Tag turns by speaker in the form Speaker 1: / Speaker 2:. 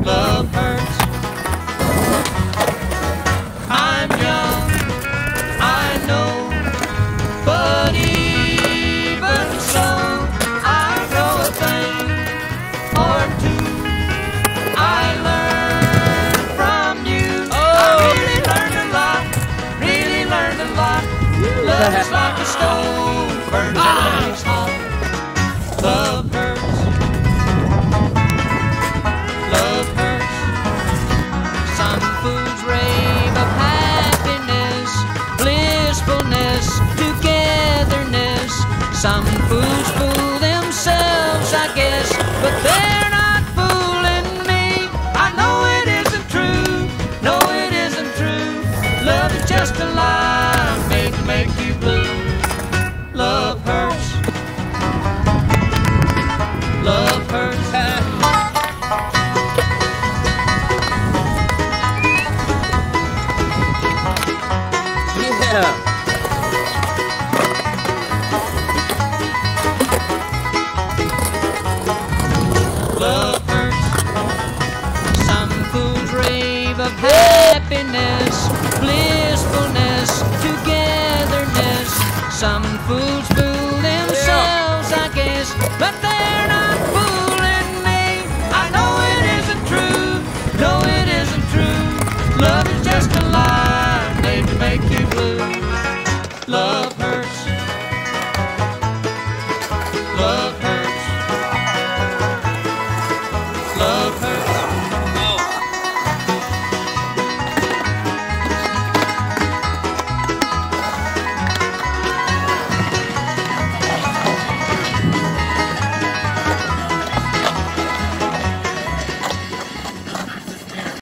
Speaker 1: Love hurts. I'm young, I know, but even so, I know a thing or two. I learned from you. I really learned a lot, really learned a lot. Love is like a stove, burns and makes hot. Love hurts. Love hurts. Some fools rave of happiness, blissfulness, togetherness. Some fools fool themselves, I guess, but they're not fooling me. I know it isn't true, no it isn't true. Love is just a lie made to make you blue. Love hurts. Love hurts.
Speaker 2: Yeah.
Speaker 1: Love hurts. Some fools rave of happiness, blissfulness, togetherness. Some fools